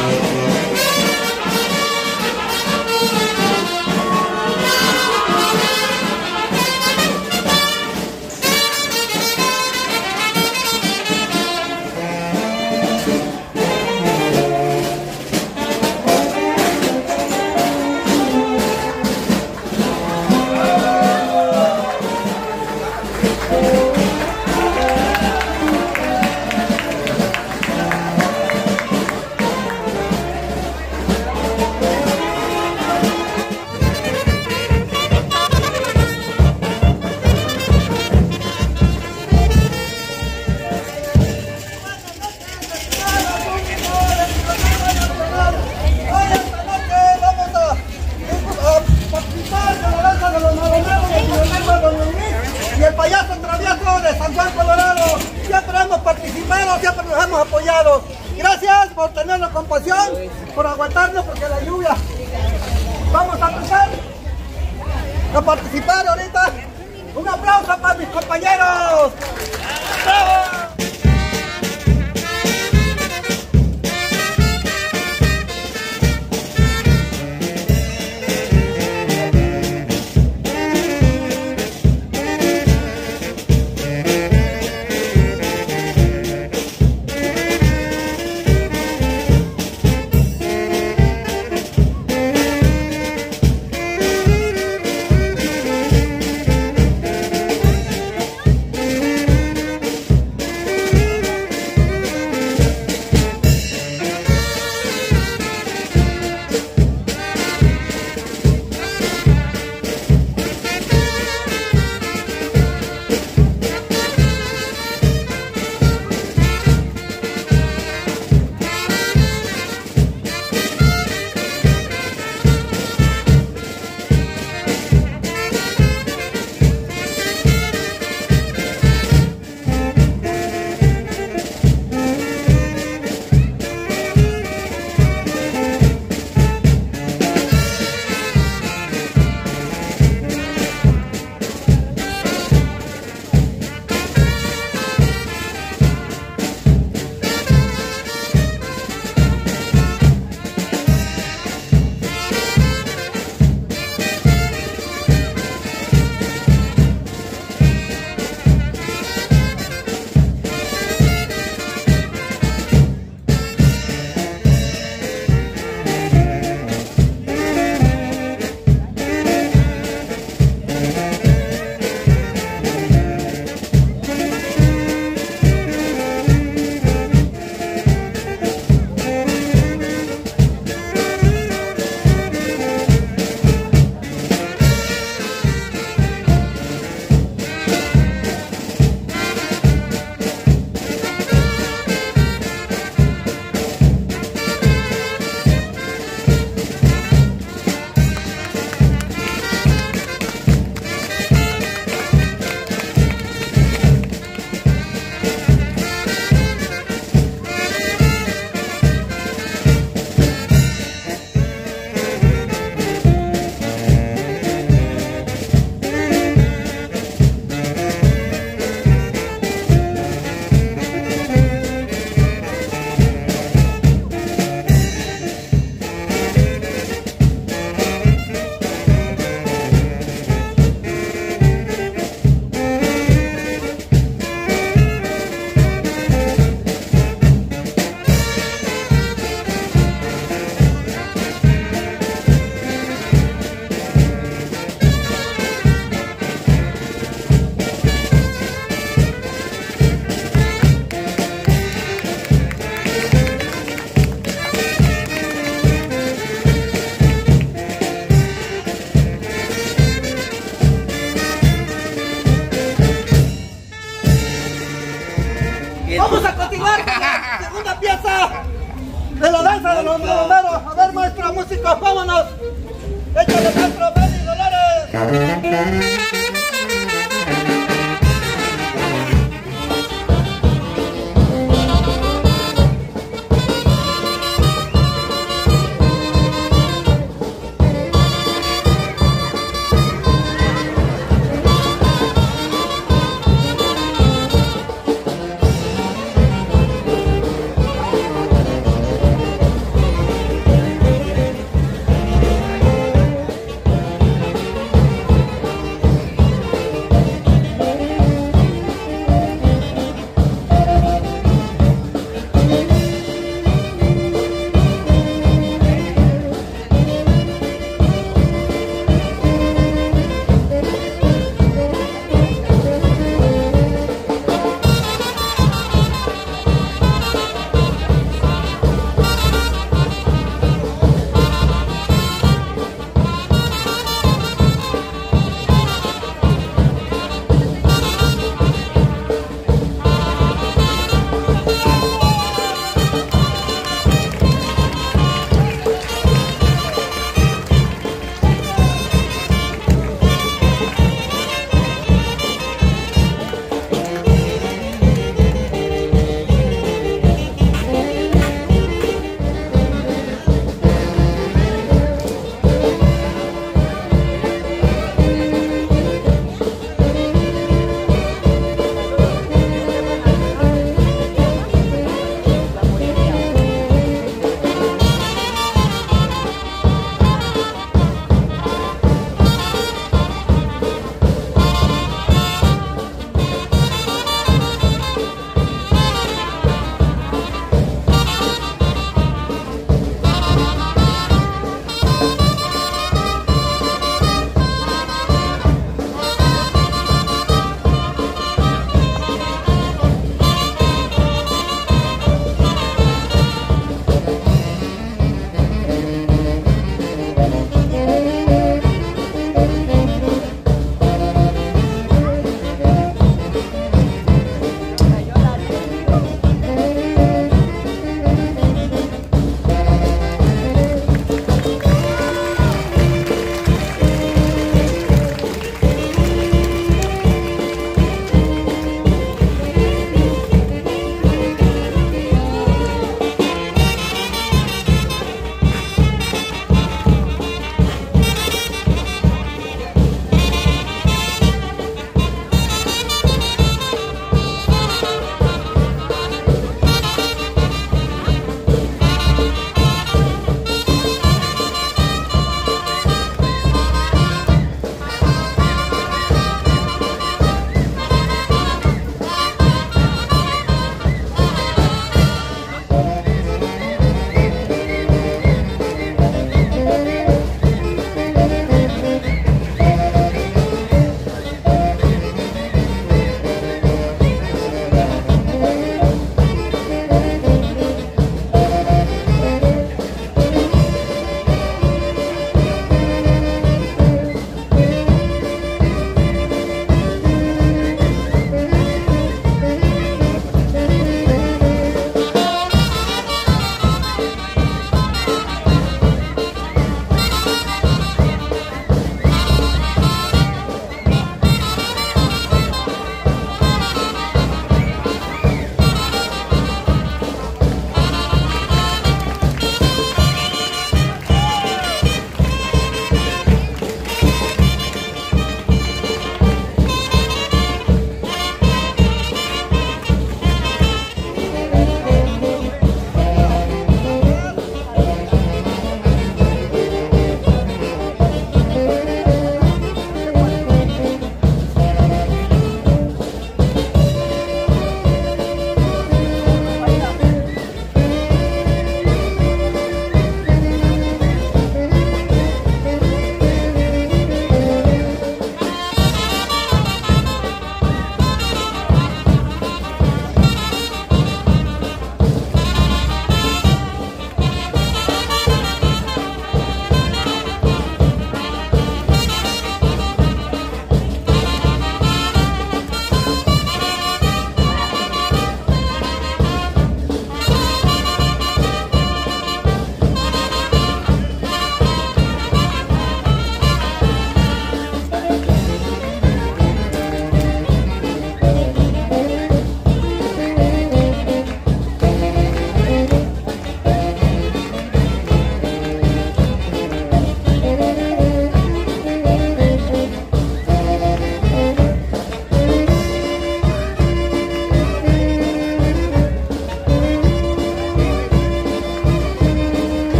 Y el payaso travieso de San Juan, Colorado. Siempre hemos participado, siempre nos hemos apoyado. Gracias por tenernos compasión, por aguantarnos porque la lluvia. Vamos a empezar a participar ahorita. Un aplauso para mis compañeros. ¡Bravo! Vamos a continuar con la segunda pieza de la danza de los bomberos. A ver, maestro músico, vámonos. Échale, maestro Benny Dolores.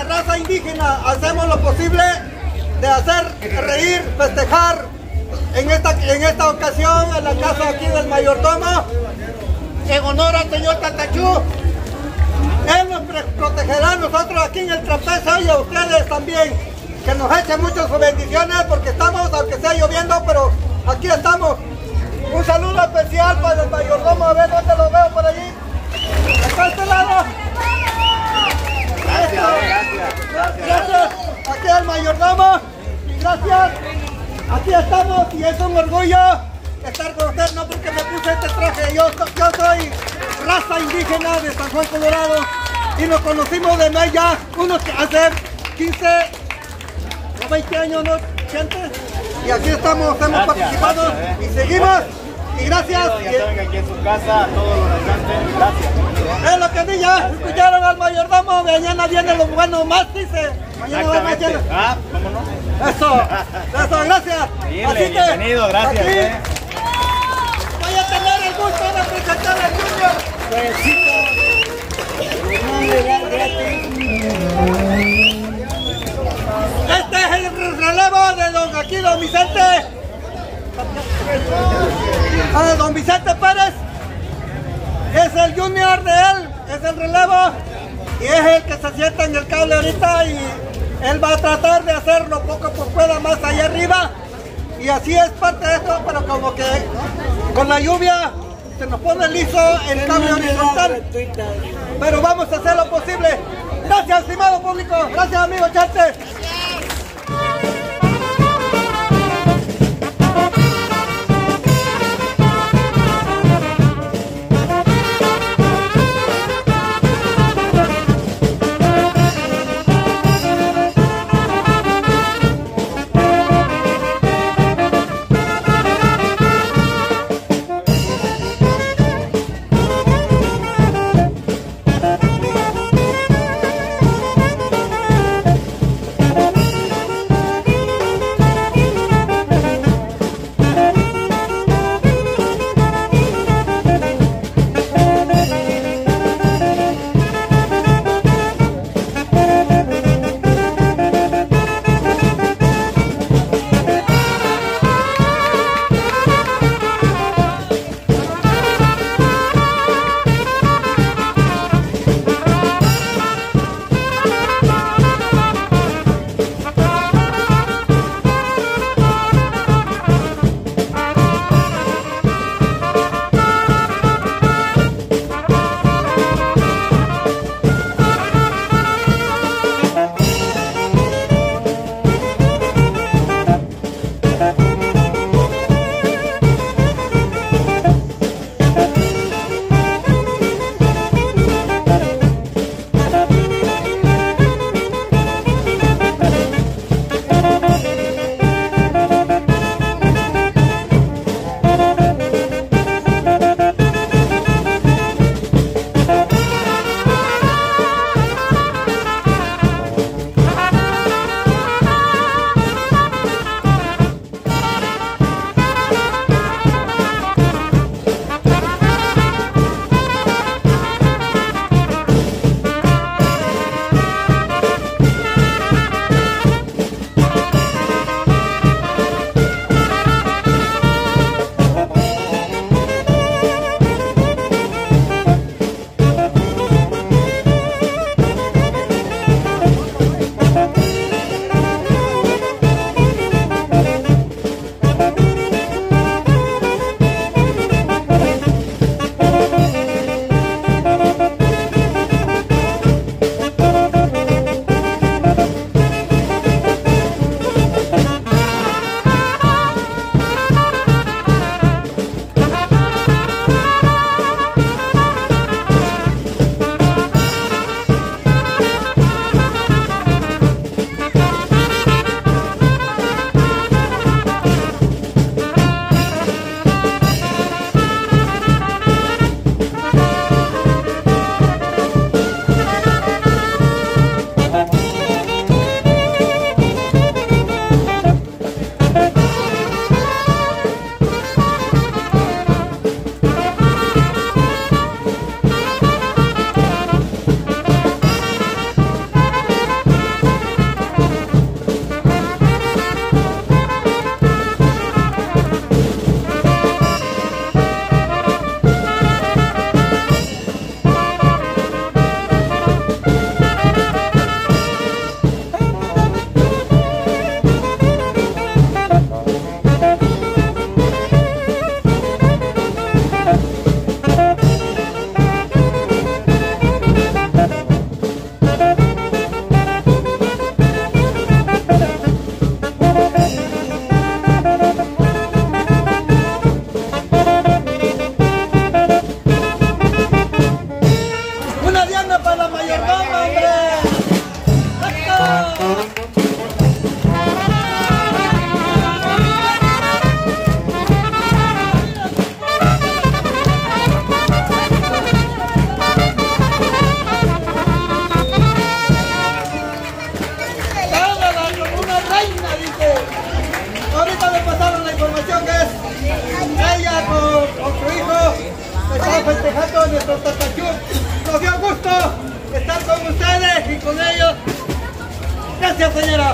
raza indígena hacemos lo posible de hacer reír, festejar en esta ocasión en la casa aquí del mayordomo, en honor al señor Tatachú. Él nos protegerá a nosotros aquí en el trapecio y a ustedes también, que nos echen muchas bendiciones porque estamos, aunque sea lloviendo, pero aquí estamos. Un saludo especial para el mayordomo, a ver dónde lo veo por allí. Acá a este lado. Gracias. Aquí al mayordomo. Gracias. Aquí estamos y es un orgullo estar con ustedes, no porque me puse este traje. Yo soy raza indígena de San Juan, Colorado, y nos conocimos de más ya hace 15 o 20 años, ¿no, gente? Y aquí estamos, hemos participado y seguimos. Y gracias. Ya saben que aquí en su casa, todos los restantes, gracias. Es lo que dije, ya escucharon al mayordomo, mañana vienen los buenos más, dice. Mañana va más lleno. ¿Cómo no? Eso, gracias. Dile, Así que, bienvenido, gracias. Aquí, voy a tener el gusto de presentar al Junior. Este es el relevo de don Vicente. Don Vicente Pérez. Es el junior de él, es el relevo. Y es el que se sienta en el cable ahorita y él va a tratar de hacerlo poco por pueda más allá arriba. Y así es parte de esto, pero como que con la lluvia se nos pone liso el cable horizontal. Pero vamos a hacer lo posible. Gracias, estimado público. Gracias, amigo Charte. nuestro Tatachún. Nos dio gusto estar con ustedes y con ellos. Gracias, señora.